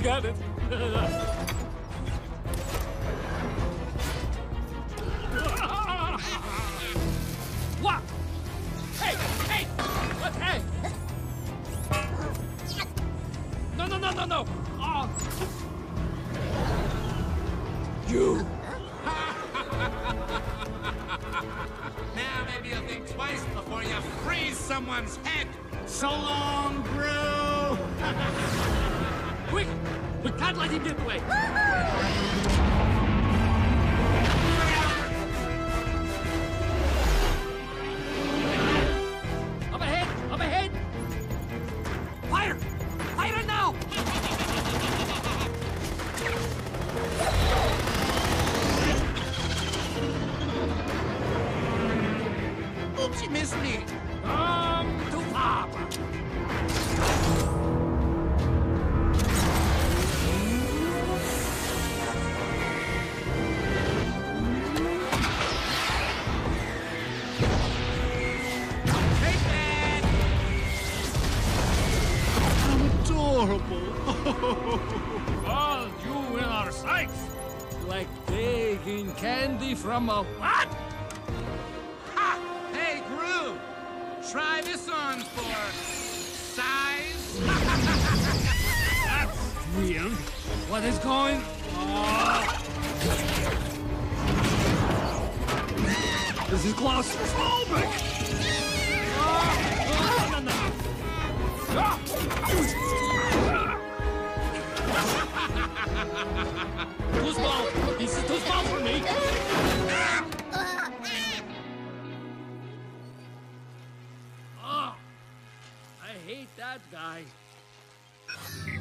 got it. What? Hey! Hey! What? Hey! No! Oh. You! Now maybe you'll think twice before you freeze someone's head. So long, Brew! Quick! We can't let him get away! Up ahead! Up ahead! Fire! Fire now! Oops, you missed me. Too far! Take that! Adorable. Oh, you in our sights! Like taking candy from a what? Ha! Hey, Brew! Try this on for size. That's weird. What is going on? This is claustrophobic! No. Too small! This is too small for me! Oh, I hate that guy.